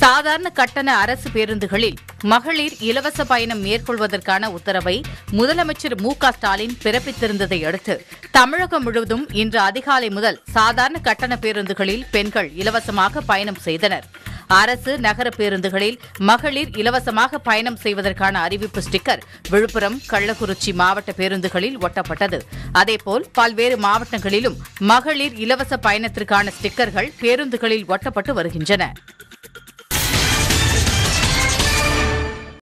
சாதாரண கட்டண அரசு பேருந்துகளில் மகளிர் இலவச பயணம் மேற்கொள்வதற்கான உத்தரவை முதலமைச்சர் மு.க.ஸ்டாலின் பிறப்பித்திருந்ததை அடுத்து தமிழகம் முழுவதும் இன்று அதிகாலை முதல் சாதாரண கட்டண பேருந்துகளில் பெண்கள் இலவசமாக பயணம் செய்தனர். அரசு நகர பேருந்துகளில் மகளிர் இலவசமாக பயணம் செய்வதற்கான அறிவிப்பு ஸ்டிக்கர் விழுப்புரம், கள்ளக்குறிச்சி மாவட்ட பேருந்துகளில் ஒட்டப்பட்டது. அதேபோல் பல்வேறு மாவட்டங்களிலும் மகளிர் இலவச பயணத்திற்கான ஸ்டிக்கர்கள் பேருந்துகளில் ஒட்டப்பட்டு வருகின்றன.